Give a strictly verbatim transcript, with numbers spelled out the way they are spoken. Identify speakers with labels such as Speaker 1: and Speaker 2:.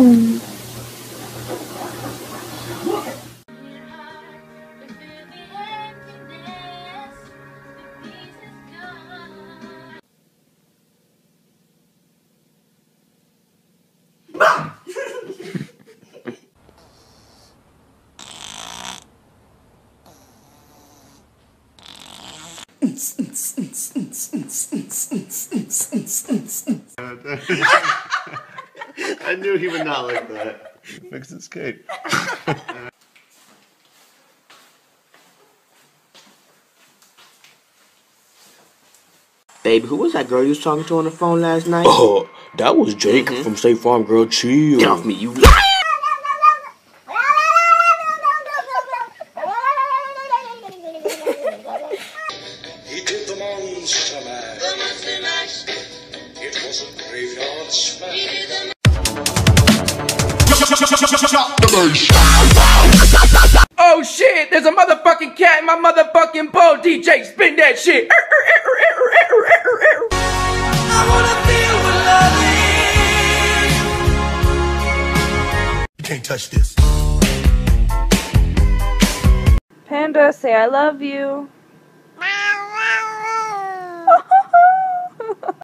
Speaker 1: phone.
Speaker 2: I knew he would not like that. Mix his cake.
Speaker 3: Baby, who was that girl you was talking to on the phone last night?
Speaker 4: Oh, that was Jake mm-hmm. from State Farm. Girl, chill.
Speaker 3: Get off me, you liar!
Speaker 5: He did the Monster Mash. The Monster Mash. It was a graveyard smash.
Speaker 6: Oh shit, there's a motherfucking cat in my motherfucking bowl. D J, spin that shit.
Speaker 7: I wanna feel what love is.
Speaker 5: You can't touch this.
Speaker 1: Panda, say I love you.